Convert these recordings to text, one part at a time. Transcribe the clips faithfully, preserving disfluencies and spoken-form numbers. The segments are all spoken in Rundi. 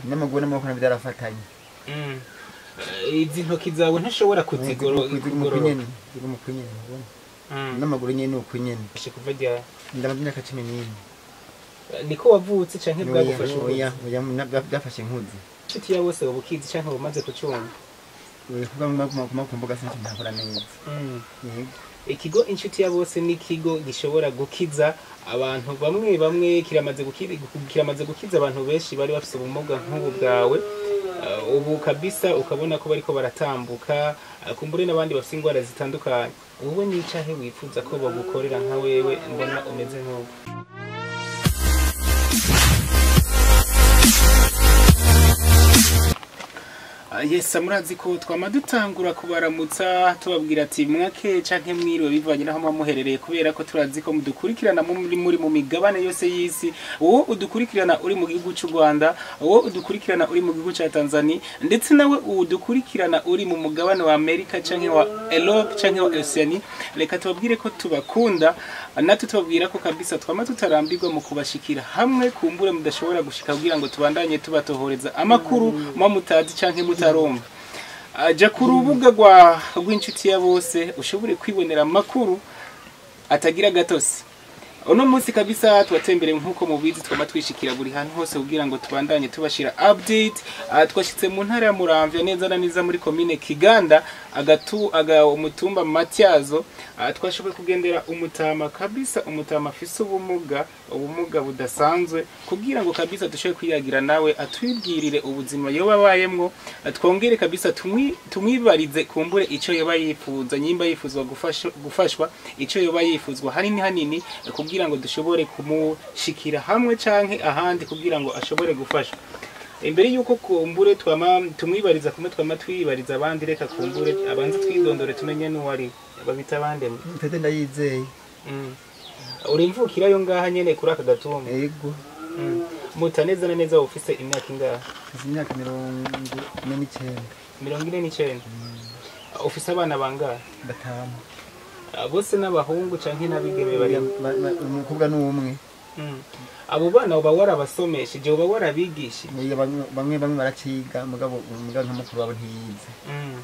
n'amaguru n'amaboko byarafatanye. Mm. Izi ntoki zawe ntashobora kuzigoro kugoro nyene ziri mu kunyene ubona. Mm. N'amaguru nyene ukunyene. Kuva rya ndamaze imyaka cumi n'ine. Niko wavutse canke bwagufashe? Oya, oya byafashe nkuzi. Inshuti yawe se ubukizi canke umaze kucunga? Oya kuba mu mbuga sinzi ntakora neza. Mm. Yego. Ikigo Incuti yabose ni ikigo gishobora gukiza abantu bamwe bamwe kiramaze gukiza kiramaze gukiza abantu benshi bari bafite ubumuga nk'ubu bwawe. Uh, ubu kabisa ukabona ko bariko baratambuka uh, kumbure n'abandi bafite ingwara zitandukanye. Wowe ni icahe wifuza ko bagukorera nka wewe mbona umeze nk'ubu? Yes, murazi ko twama dutangura kubaramutsa tubabwira ati mwake canke mwiriwe bivanye naho mwamuherereye kubera ko turazi ko mudukurikirana muri muri mu migabane yose y'isi. Wowe udukurikirana uri mu gihugu cy'u Rwanda, wowe udukurikirana uri mu gihugu cya Tanzania, ndetse nawe udukurikirana uri mu mugabane wa Amerika canke wa Europe canke wa Oceania. Reka tubabwire ko tubakunda, natwe tubabwira ko kabisa twama tutarambirwa mu kubashikira hamwe kumbure mudashobora gushika kugira ngo tubandanye tubatohoreza amakuru mu mutazi canke muta Roma. Aja ku rubuga rwa rw'Incuti yabose ushobore kwibonera amakuru atagira gatosi. Uno munsi kabisa twatembere nkuko mubizi twama twishikira buri hantu hose kugira ngo tubandanye tubashira update. Twashitse mu ntara ya Muramvya neza na neza muri commune Kiganda agatu aga umutumba Matyazo. Twashoboye kugendera umutama kabisa, umutama afise ubumuga ubumuga budasanzwe kugira ngo kabisa dushoboye kwiyagira nawe atwibwirire ubuzima yoba bayemwo, twongere kabisa tumwi tumwibarize kumbure ico yoba yifuza, nyimba yifuzwa gufashwa gufashwa ico yoba yifuzwa hanini hanini kugira ngo dushobore kumushikira hamwe canke ahandi kugira ngo ashobore gufashwa. Imbere yuko kumbure twama tumwibariza kumwe twama twibariza abandi, reka kumbure abanze twidondore tumenye n'uwari babita abande. Tete ndayizeye. Mm. Uri mvukira yo ngaha nyene kuri aka gatumba? Yego. Mm. Mutaneza neza ufise imyaka ingaha? Imyaka mirongo ine n'icenda. mirongo ine n'icenda. Ufise abana bangahe? Batanu. Bose n'abahungu canke n'abigeme bari? Umukobwa n'umwe. Mm. Abo bana uba warabasomesheje, uba warabigishije? Bamwe bamwe baraciga mugabo umugabo nk'umukuru wabo ntiyize. Mm.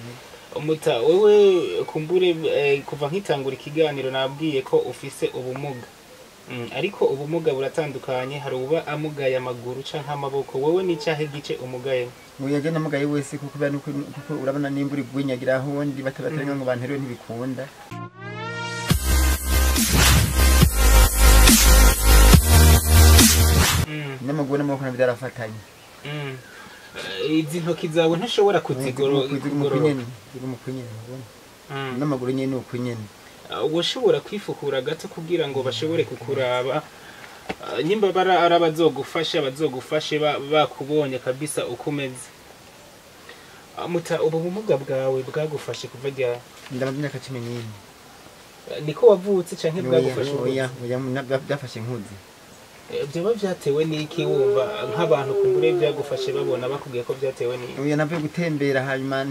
Umuta wewe kumbure eh, kuva nkitangura ikiganiro nabwiye ko ufise ubumuga. Mm. Ariko ubumuga buratandukanye, hari uba amugaye amaguru canke amaboko. Wewe ni cyahe gice umugaye? Muyaje namugaye wese kuko bya nuko kuko urabona n'imvurigwa imunyagiraho ndi batabatari ngo bantu rero ntibikunda. Mm. N'amaguru n'amaboko byarafatanye. Mm. Izi ntoki zawe ntashobora kuzigoro kugoro nyene ziri mu kunyene ubona. Mm. N'amaguru nyene ukunyene. Ushobora kwifukura gato kugira ngo bashobore kukuraba, nyimba bara arabazogufasha bazogufashe bakubonye kabisa ukomeze. Muta ubu bumuga bwawe bwagufashe kuva rya? Ndamaze imyaka cumi n'ine. Niko wavutse canke bwagufashe? Oya, oya byafashe nkuzi. Byo byatewe niki wumva nk'abantu kumbure byagufashe babona bakubwiye ko byatewe niki? Oya navuye gutembera hanyuma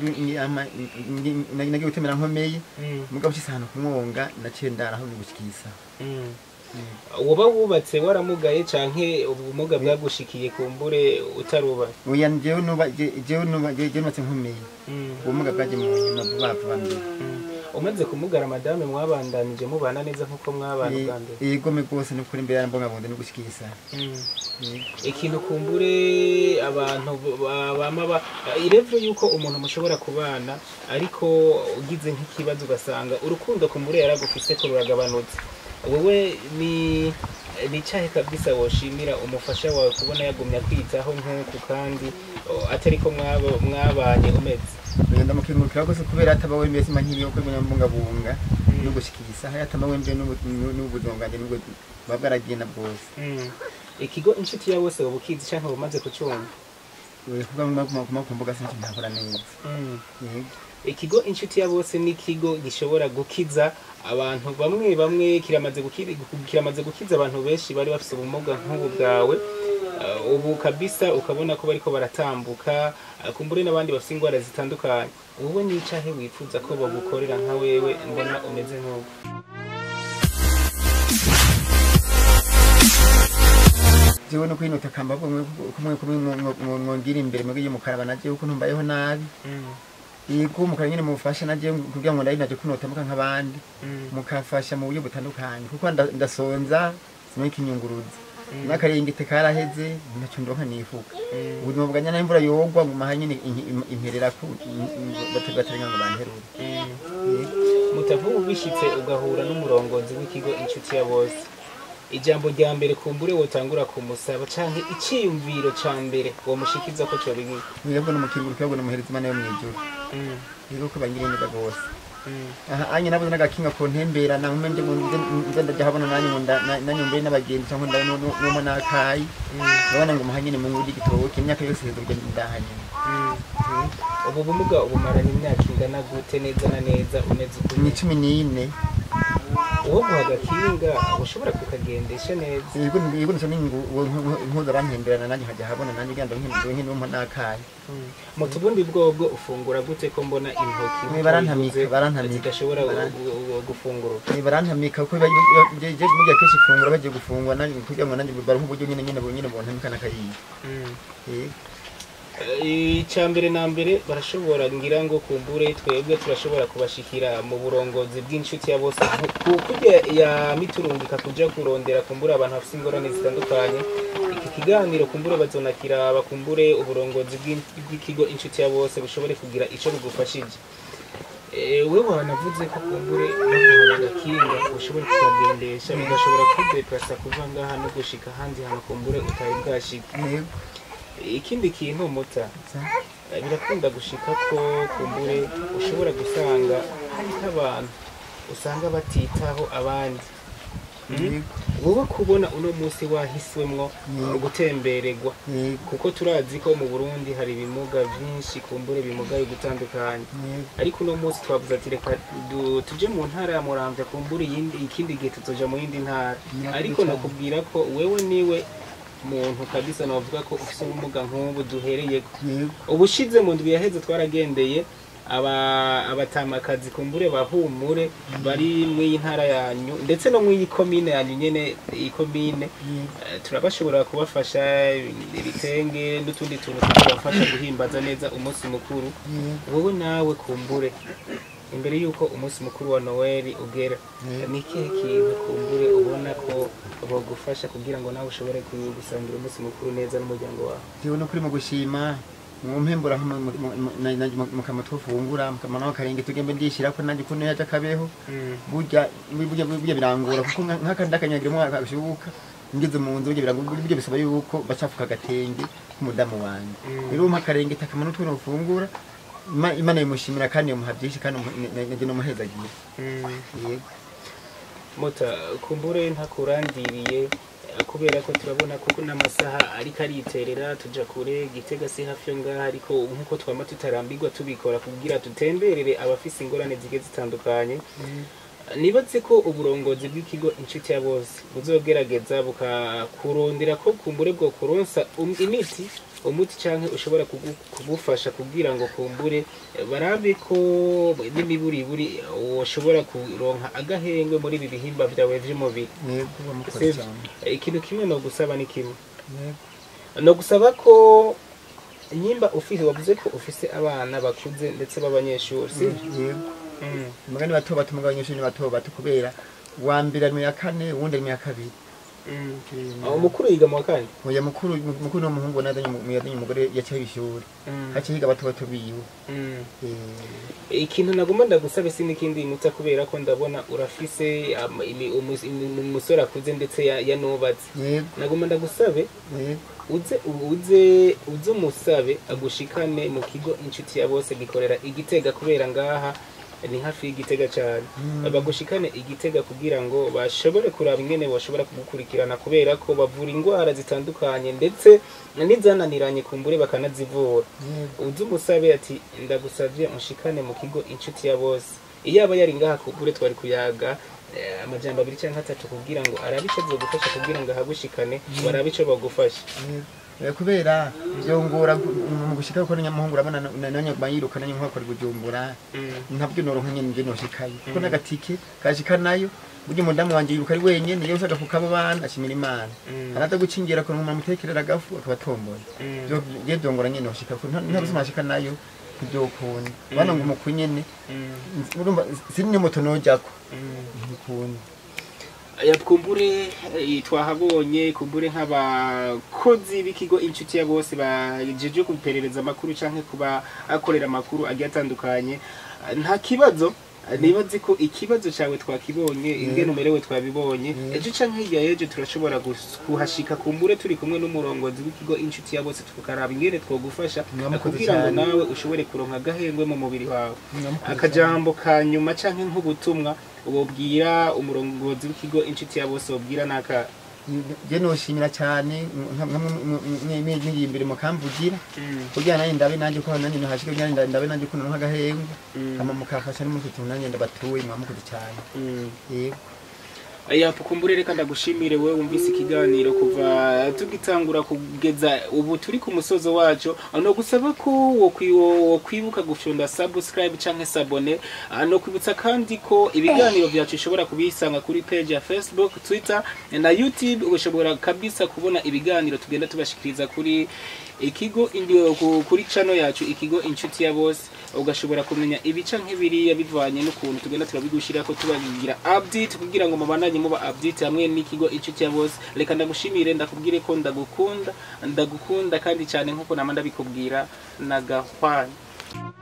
nagiye gutembera nkomeye. Mugabo cyisana kumwonga naciye ndaraho bigushikisa. Mm. Woba wubatse waramugaye canke ubumuga bwagushikiye kumbure utaruba? Oya njewe nuba jewe nuba jewe nubatse nkomeye. Ubumuga bwaje mu nyuma bava mbere. Umaze kumugara madame mwabandanije mubana neza nkuko mwabana kandi? Yego me gose no kuri mbere yambonga bonde no gushikisa. Ikintu kumbure abantu bama irevyo yuko umuntu mushobora kubana ariko ugize nk'ikibazo ugasanga urukundo kumbure yaragufise ko ruragabanutse. Wewe ni ni cyahe kabisa woshimira umufasha wawe kubona yagumya kwitaho nk'uko kandi atari ko mwabo mwabanye umeze? Ngenda mukingurukira ko kubera atabawe mbese mankiye ko nyambunga bunga no gushikisa haya tamawe mbe n'ubudonganje nubwo babwaragenda bwose. Mm. Ikigo Incuti yabose ubukizi canke bumaze kucunga? Wewe kuba mu mbuga sinzi ntakora neza. Mm. Yego. Ikigo Incuti yabose ni ikigo gishobora gukiza abantu bamwe bamwe kiramaze gukiza kiramaze gukiza abantu benshi bari bafite ubumuga nk'ubu bwawe. Uh, ubu kabisa ukabona ko bariko baratambuka uh, kumbure n'abandi bafite ingwara zitandukanye. Wowe ni cyahe wifuza ko bagukorera nka wewe mbona umeze nk'uko? jewe no kwinota kamba kumwe kumwe kumwe mwongira imbere mwege y'umukaraba naje uko ntumbayeho nabi yego mukara nyine mufasha naje kugira ngo ndayinaje kunota muka nk'abandi mukafasha mu buryo butandukanye kuko ndasonza sino ikinyunguruza n'akarengete karaheze ntacu ndonka nifuka ubuzima bwanya na imvura yogwa mu maha nyine imperera ko batagatenga ngo banterure mutavuga ubishitse ugahura n'umurongozi w'ikigo Incuti ya bose ijambo rya mbere kumbure wotangura kumusaba canke iciyumviro ca mbere wo mushikiza ko cyo bigi mwebwe no mukinguru cyabwo no muhereza imana yo mwijuru yego ko bangire neza gose aha anye nabo nagakinga ko ntembera na nkumende nze ndaje habona nanyi ngunda nanyi mbere n'abagenzi cyangwa nda no no nakayi babana ngo muhanyine mu ngudi gitoke imyaka yose hezo kugenda ndahanye ubu bumuga ubumaranye imyaka ingana gute neza na neza umeze ni cumi n'ine uwo guhagakinga ushobora kukagendesha neza yego yego nso ningu nkuza rantemberana nanyi hajya habona nanyi ganda nk'indu nk'indu nakayi mutubundi bwobwo ufungura gute ko mbona intoki barantamika barantamika zidashobora gufungura ni barantamika ko je mujya keshi fungura baje gufungwa nanyi kugira ngo nanyi baruhu buryo nyine nyine nyine bontamika nakayi eh icambere na mbere barashobora ngira ngo kumbure twebwe turashobora kubashikira mu burongozi bw'Incuti ya bose kukurya ya miturungika kuja kurondera kumbura abantu bafite ingorane zitandukanye iki kiganiro kumbure bazonakira bakumbure uburongozi bw'ikigo Incuti ya bose bushobore kugira ico bugufashije eh wewe wanavuze ko kumbure baguhaga kinga ushobora kugendesha bigashobora kudeplasa kuva ngaha no gushika handi hano kumbure utari bwashika ikindi kintu muta birakunda gushika ko kumbure ushobora gusanga hari abantu usanga batitaho abandi wowe kubona uno munsi wahiswemwo gutembererwa kuko turazi ko mu Burundi hari ibimuga byinshi kumbure bimugaye gutandukanye ariko uno munsi twavuze ati reka tuje mu ntara ya Muramvya kumbure yindi ikindi gihe tuzoja mu yindi ntara ariko nakubwira ko wewe niwe muntu kabisa navuga ko ufise ubumuga nk'ubu duhereye ubushize mu ndwi yaheze twaragendeye aba abatamakazi kumbure bahumure bari mu intara yanyu ndetse no mu ikomine yanyu nyene ikomine turabashobora kubafasha ibitenge n'utundi tuntu tubafasha guhimbaza neza umunsi mukuru wowe nawe kumbure imbere yuko umunsi mukuru wa Noel ugera nikihe kintu kumbure ubona ko bagufasha kugira ngo nawe ushobore gusangira umunsi mukuru neza n'umuryango wawe jewe no kuri mu gushima mu mpembura mu kamatwo fungura mu kamana karenge tugembe ndishira ko nanjye kuno yaje kabeho burya burya burya birangora kuko nk'akanda kanyagira mu akashubuka ngeze mu nzu burya birangora burya bisaba yuko bacafuka gatenge k'umudamu wanje rero mu karenge takamana twe no fungura Imana imushimira kandi umuhabyinshi kandi nage no muhezagiye yego mota kumbure ntakurandiriye kubera ko turabona kuko n'amasaha ariko ariterera tuja kure Gitega si hafi ngaha ariko nkuko twama tutarambirwa tubikora kugira tutemberere abafise ingorane zige zitandukanye nibatse ko uburongozi bw'ikigo Incuti ya bose buzogerageza bukakurondera ko kumbure bwo kuronsa imiti umuti canke ushobora kugufasha kugira ngo kumbure barabe ko n'imiburi buri ushobora kuronka agahengwe muri ibi bihimba vyawe vy'umubiri ikintu kimwe no gusaba ni kimwe no gusaba ko nyimba ufise wavuze ko ufise abana bakuze ndetse b'abanyeshuri si mugani bato bato mugabanyeshuri ni bato bato kubera wambira mu ya kane wundi mu ya kabiri aho mukuru yiga mu kane oya mukuru mukuru no muhungu nazanye mu yazanye umugore yacaye ishuri haciye higa bato bato biyo ikintu nagomba ndagusaba isi n'ikindi muta kubera ko ndabona urafise umusore akuze ndetse yanubatse nagomba ndagusabe uze uze uze umusabe agushikane mu kigo Incuti ya bose gikorera Igitega kubera ngaha ni hafi y'Igitega cyane bagushikane Igitega kugira ngo bashobore kuraba ingene bashobora kugukurikirana kubera ko bavura indwara zitandukanye ndetse n'izananiranye kumbure bakanazivura uze umusabe ati ndagusavye unshikane mu kigo Incuti ya bose iyaba yari ngaha kumbure twari kuyaga amajambo abiri cyangwa atatu kugira ngo arabice zo gufasha kugira ngo ahagushikane barabice bagufasha kubera byongora mu gushika ko nyamuhungu urabona nanya bayiruka nanya nkakora gujumbura ntabyo noronka nyene nje noshikaye kuko nagatike kashika nayo buryo mudamu wanje yiruka ari wenyene yose agafuka abana ashimira Imana arata gucingira ko mu mutekerera gafu akabatomboye byo je byongora nyene noshika ko ntabuzima ashika nayo kubyo kuntu bana ngo mukunyene urumva sinne moto nojako nkukuntu yapkumbure twahabonye kumbure nk'abakozi b'ikigo Incuti ya bose bajeje kuperereza amakuru canke kuba akorera amakuru agiye atandukanye nta kibazo nibaze ko ikibazo cyawe twakibonye ingene umerewe twabibonye ejo canke hirya yejo turashobora kuhashika kumbure turi kumwe n'umurongozi w'ikigo Incuti ya bose tukaraba ingene twogufasha kugira ngo nawe ushobore kuronka gahengwe mu mubiri wawe akajambo kanyuma canke nk'ubutumwa ubobwira umurongozi w'ikigo Incuti ya bose ubwira naka je noshimira cyane n'iyimbere mu kamvugira kugira nanye ndabe nanje ko nanye ntashike kugira ndabe nanje ko nonka gahengo ama mukafasha n'umututu nanye ndabatuye mwamukuze cyane yego aya pukumbure reka ndagushimire wewe wumvise ikiganiro kuva tugitangura kugeza ubu turi ku musozo wacu no gusaba ko wo kwibuka gufyonda subscribe canke sabone no kwibutsa kandi ko ibiganiro byacu bishobora kubisanga kuri page ya Facebook, Twitter na YouTube ushobora kabisa kubona ibiganiro tugenda tubashikiriza kuri ikigo indio kuri channel yacu ikigo Incuti ya bose ugashobora kumenya ibica nk'ibiriya bivanye n'ukuntu tugenda turabigushira ko tubagira update kugira ngo mubandanye muba update hamwe n'ikigo Incuti ya bose reka ndagushimire ndakubwire ko ndagukunda ndagukunda kandi cyane nkuko namanda bikubwira nagahwana